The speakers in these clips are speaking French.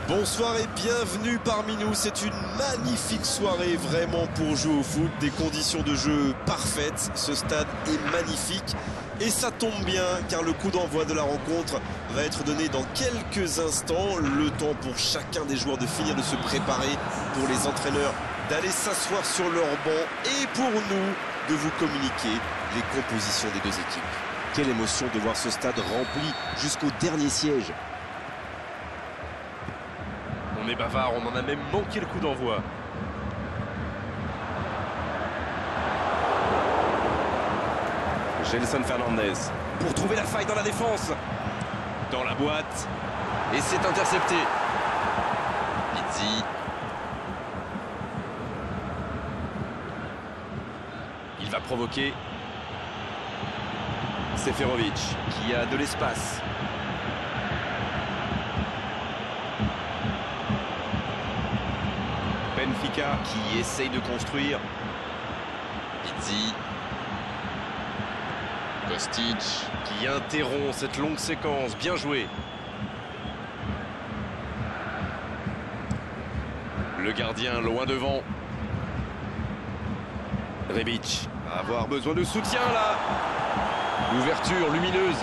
Bonsoir et bienvenue parmi nous. C'est une magnifique soirée vraiment pour jouer au foot. Des conditions de jeu parfaites. Ce stade est magnifique. Et ça tombe bien car le coup d'envoi de la rencontre va être donné dans quelques instants. Le temps pour chacun des joueurs de finir de se préparer, pour les entraîneurs d'aller s'asseoir sur leur banc et pour nous de vous communiquer les compositions des deux équipes. Quelle émotion de voir ce stade rempli jusqu'au dernier siège. On est bavard, on en a même manqué le coup d'envoi. Gelson Fernandez pour trouver la faille dans la défense. Dans la boîte. Et c'est intercepté. Pizzi. Il va provoquer. Seferovic qui a de l'espace. Benfica qui essaye de construire. Pizzi. Kostic qui interrompt cette longue séquence. Bien joué. Le gardien loin devant. Rebic va avoir besoin de soutien là. L'ouverture lumineuse.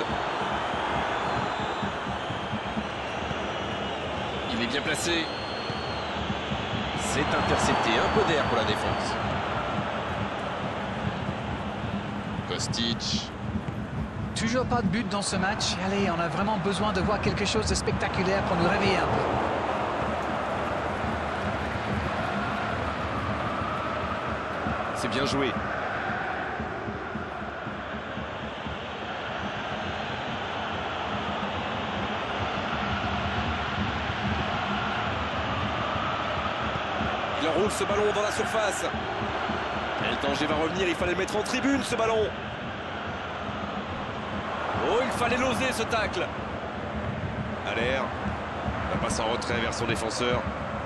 Il est bien placé. C'est intercepté, un peu d'air pour la défense. Kostic. Toujours pas de but dans ce match. Allez, on a vraiment besoin de voir quelque chose de spectaculaire pour nous réveiller un peu. C'est bien joué. Il enroule ce ballon dans la surface. Et le danger va revenir, il fallait le mettre en tribune ce ballon. Oh, il fallait l'oser ce tacle. À l'air. La passe en retrait vers son défenseur.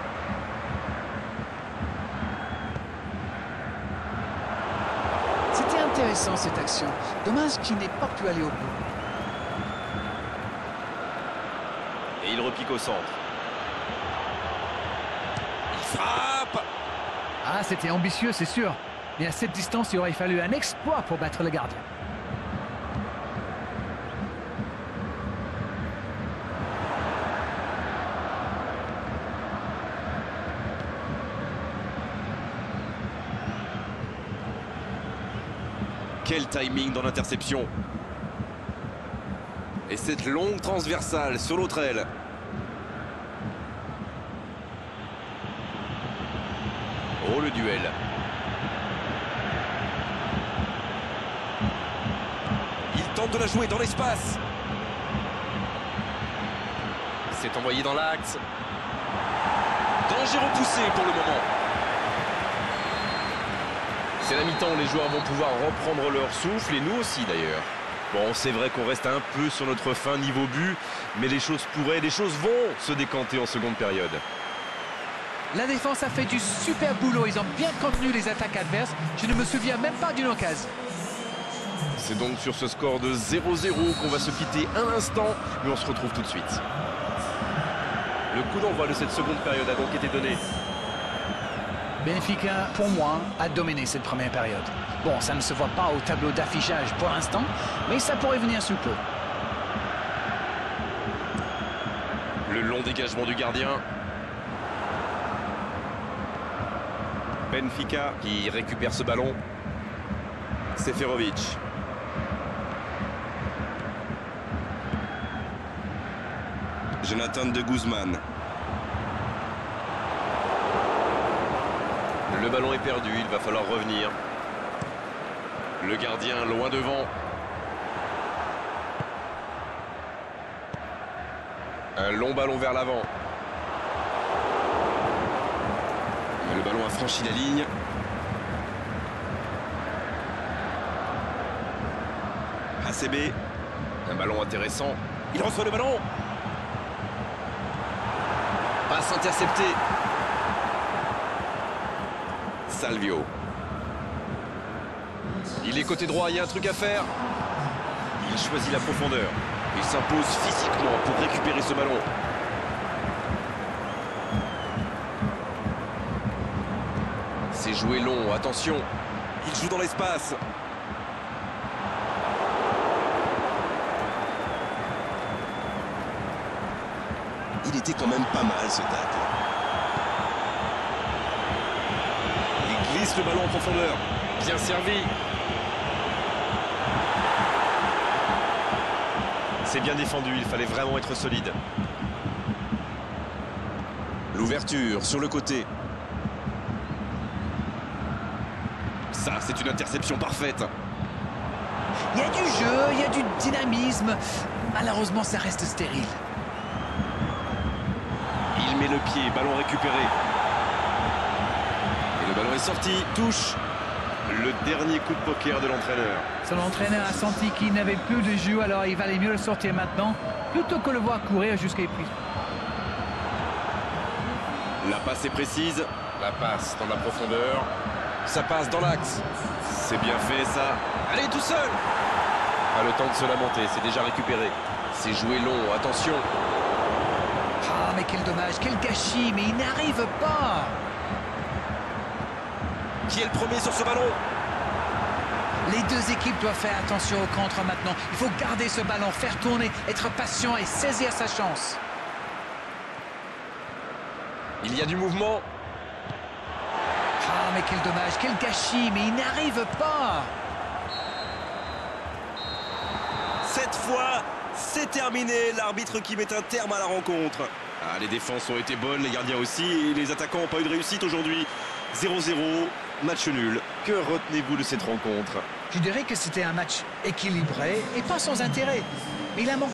C'était intéressant cette action. Dommage qu'il n'ait pas pu aller au bout. Et il repique au centre. Il frappe. Ah, c'était ambitieux, c'est sûr. Mais à cette distance, il aurait fallu un exploit pour battre le gardien. Quel timing dans l'interception. Et cette longue transversale sur l'autre aile. Oh, le duel. Il tente de la jouer dans l'espace. C'est envoyé dans l'axe. Danger repoussé pour le moment. C'est la mi-temps, les joueurs vont pouvoir reprendre leur souffle, et nous aussi d'ailleurs. Bon, c'est vrai qu'on reste un peu sur notre fin niveau but, mais les choses vont se décanter en seconde période. La défense a fait du super boulot. Ils ont bien contenu les attaques adverses. Je ne me souviens même pas d'une occasion. C'est donc sur ce score de 0-0 qu'on va se quitter un instant, mais on se retrouve tout de suite. Le coup d'envoi de cette seconde période a donc été donné. Benfica, pour moi, a dominé cette première période. Bon, ça ne se voit pas au tableau d'affichage pour l'instant, mais ça pourrait venir sous peu. Le long dégagement du gardien. Benfica qui récupère ce ballon. Seferovic. Jonathan de Guzman. Le ballon est perdu, il va falloir revenir. Le gardien loin devant. Un long ballon vers l'avant. Le ballon a franchi la ligne. ACB. Un ballon intéressant. Il reçoit le ballon. Passe interceptée. Salvio. Il est côté droit, il y a un truc à faire. Il choisit la profondeur. Il s'impose physiquement pour récupérer ce ballon. C'est joué long, attention. Il joue dans l'espace. Il était quand même pas mal ce tacle. Il glisse le ballon en profondeur. Bien servi. C'est bien défendu, il fallait vraiment être solide. L'ouverture sur le côté. Ça, c'est une interception parfaite. Il y a du jeu, il y a du dynamisme. Malheureusement, ça reste stérile. Il met le pied, ballon récupéré. Et le ballon est sorti, touche. Le dernier coup de poker de l'entraîneur. Son entraîneur a senti qu'il n'avait plus de jus, alors il valait mieux le sortir maintenant, plutôt que le voir courir jusqu'à épuisement. La passe est précise. La passe dans la profondeur. Ça passe dans l'axe. C'est bien fait ça. Allez, tout seul. Pas le temps de se lamenter, c'est déjà récupéré. C'est joué long, attention. Ah, mais quel dommage, quel gâchis, mais il n'arrive pas. Qui est le premier sur ce ballon? Les deux équipes doivent faire attention au contre maintenant. Il faut garder ce ballon, faire tourner, être patient et saisir sa chance. Il y a du mouvement. Ah, mais quel dommage, quel gâchis, mais il n'arrive pas. Cette fois, c'est terminé. L'arbitre qui met un terme à la rencontre. Ah, les défenses ont été bonnes, les gardiens aussi, et les attaquants n'ont pas eu de réussite aujourd'hui. 0-0, match nul. Que retenez-vous de cette rencontre? Je dirais que c'était un match équilibré et pas sans intérêt. Mais il a manqué